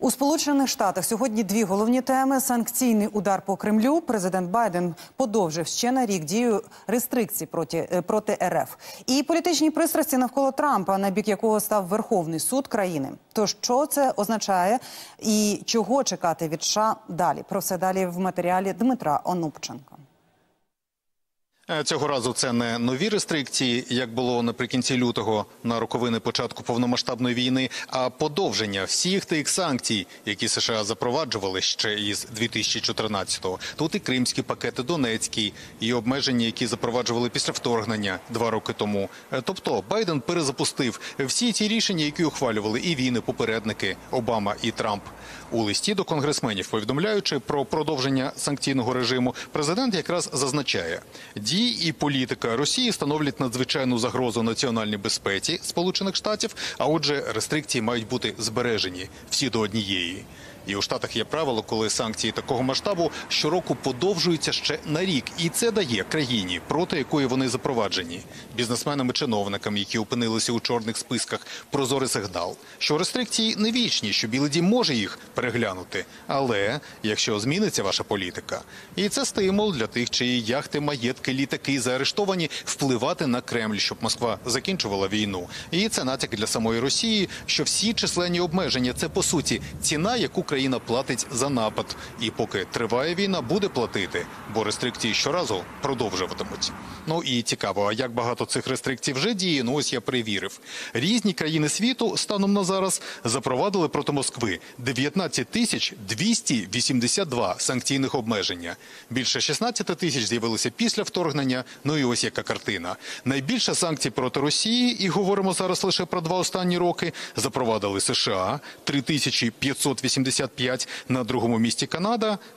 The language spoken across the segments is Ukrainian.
У Сполучених Штатах сьогодні дві головні теми. Санкційний удар по Кремлю. Президент Байден подовжив ще на рік дію рестрикцій проти РФ. І політичні пристрасті навколо Трампа, на бік якого став Верховний суд країни. Тож, що це означає і чого чекати від США далі? Про все далі в матеріалі Дмитра Онупченка. Цього разу це не нові рестрикції, як було наприкінці лютого на роковини початку повномасштабної війни, а подовження всіх тих санкцій, які США запроваджували ще із 2014-го. Тут і кримські пакети, Донецький, і обмеження, які запроваджували після вторгнення 2 роки тому. Тобто Байден перезапустив всі ці рішення, які ухвалювали і він, і попередники Обама і Трамп. У листі до конгресменів, повідомляючи про продовження санкційного режиму, президент якраз зазначає: дії і політика Росії становлять надзвичайну загрозу національній безпеці Сполучених Штатів, а отже, рестрикції мають бути збережені всі до однієї. І у Штатах є правило, коли санкції такого масштабу щороку подовжуються ще на рік. І це дає країні, проти якої вони запроваджені, бізнесменам і чиновникам, які опинилися у чорних списках, прозорий сигнал, що рестрикції не вічні, що Білий дім може їх переглянути. Але якщо зміниться ваша політика, і це стимул для тих, чиї яхти, маєтки, літаки заарештовані, впливати на Кремль, щоб Москва закінчувала війну. І це натяк для самої Росії, що всі численні обмеження – це, по суті, ціна, яку країна платить за напад. І поки триває війна, буде платити, бо рестрикції щоразу продовжуватимуть. Ну і цікаво, а як багато цих рестрикцій вже діє? Ну ось я перевірив. Різні країни світу станом на зараз запровадили проти Москви 19 282 санкційних обмеження. Більше 16 тисяч з'явилися після вторгнення. Ну і ось яка картина. Найбільше санкцій проти Росії, і говоримо зараз лише про 2 останні роки, запровадили США – 3585, на другому місці Канада –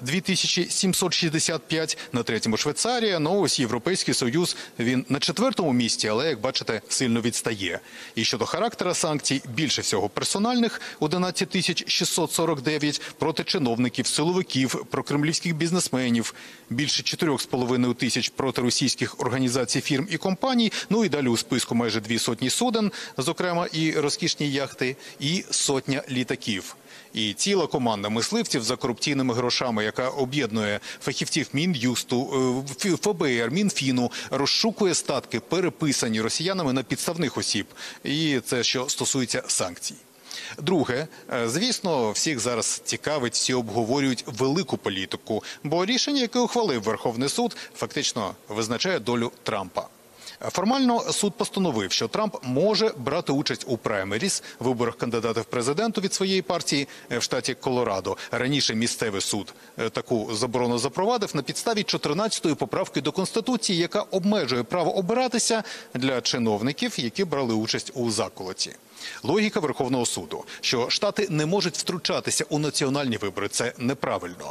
2765, на третьому Швейцарія, ну ось Європейський Союз, він на 4-му місці, але, як бачите, сильно відстає. І щодо характера санкцій, більше всього персональних – 11 649, проти чиновників, силовиків, прокремлівських бізнесменів, більше 4,5 тисяч проти російських організацій, фірм і компаній, ну і далі у списку майже 200 суден, зокрема і розкішні яхти, і 100 літаків. І ціла команда мисливців за корупційними грошами, яка об'єднує фахівців Мін'юсту, ФБР, Мінфіну, розшукує статки, переписані росіянами на підставних осіб. І це що стосується санкцій. Друге, звісно, всіх зараз цікавить, всі обговорюють велику політику, бо рішення, яке ухвалив Верховний суд, фактично визначає долю Трампа. Формально суд постановив, що Трамп може брати участь у праймеріс, виборах кандидата в президенту від своєї партії в штаті Колорадо. Раніше місцевий суд таку заборону запровадив на підставі 14-ї поправки до Конституції, яка обмежує право обиратися для чиновників, які брали участь у заколоті. Логіка Верховного суду, що штати не можуть втручатися у національні вибори, це неправильно.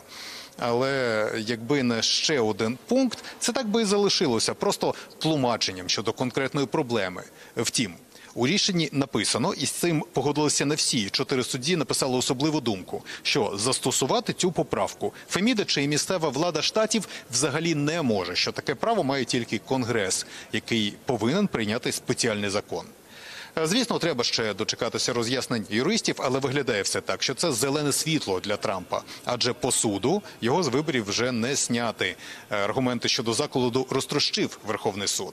Але якби не ще один пункт, це так би і залишилося просто тлумаченням щодо конкретної проблеми. Втім, у рішенні написано, і з цим погодилися не всі, 4 судді написали особливу думку, що застосувати цю поправку Феміда чи місцева влада штатів взагалі не може, що таке право має тільки Конгрес, який повинен прийняти спеціальний закон. Звісно, треба ще дочекатися роз'яснень юристів, але виглядає все так, що це зелене світло для Трампа. Адже по суду його з виборів вже не сняти. Аргументи щодо заколоту розтрощив Верховний суд.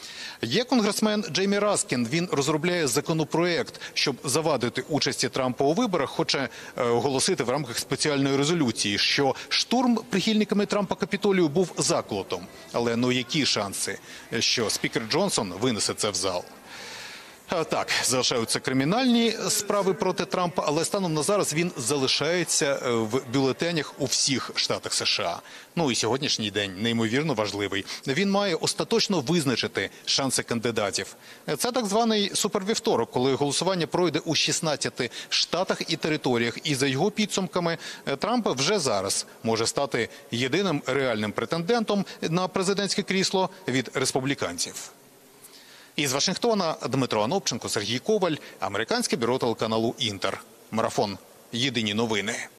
Є конгресмен Джеймі Раскін, він розробляє законопроект, щоб завадити участі Трампа у виборах, хоче оголосити в рамках спеціальної резолюції, що штурм прихильниками Трампа Капітолію був заколотом. Але ну які шанси, що спікер Джонсон винесе це в зал? Так, залишаються кримінальні справи проти Трампа, але станом на зараз він залишається в бюлетенях у всіх штатах США. Ну і сьогоднішній день неймовірно важливий. Він має остаточно визначити шанси кандидатів. Це так званий супервівторок, коли голосування пройде у 16 штатах і територіях. І за його підсумками Трамп вже зараз може стати єдиним реальним претендентом на президентське крісло від республіканців. Із Вашингтона Дмитро Онупченко, Сергій Коваль, американське бюро телеканалу «Інтер». Марафон. Єдині новини.